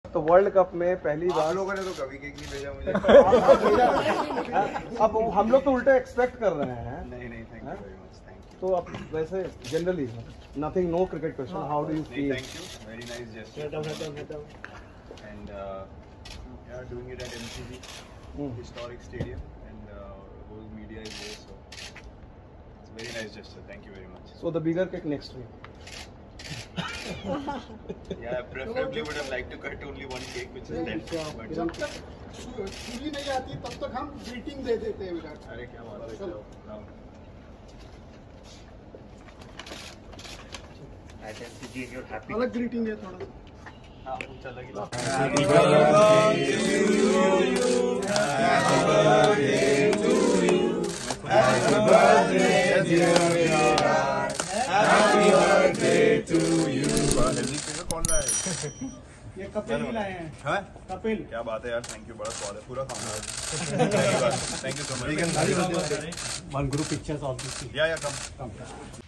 तो world cup में पहली बार लोगों ने तो कभी केक नहीं भेजा मुझे। अब हम लोग तो उल्टा एक्सपेक्ट कर रहे हैं। नहीं नहीं, thank you very much, thank you. तो अब वैसे generally nothing, no cricket question, how do you feel? Thank you, very nice gesture and yeah, doing it at MCG, historic stadium, and whole media is there, so it's a very nice gesture. Thank you very much. So the bigger cake next week. Yeah, preferably would have liked to cut only one cake, which is left. But जब तक छुरी नहीं आती तब तक हम greeting दे देते हैं विराट। अरे क्या बात है, चलो At MCG and you're happy. अलग ग्रीटिंग है थोड़ा। हाँ, ऊंचा लगेगा। Happy birthday to you. Happy birthday to you. Happy birthday dear Virat. Happy birthday to you. Healthy finger कौन लाया है? ये कपिल भी लाए हैं। हाँ? कपिल। क्या बात है यार, थैंक यू, बड़ा स्वाद है, पूरा खाऊंगा। Thank you so much. One group pictures also. या कम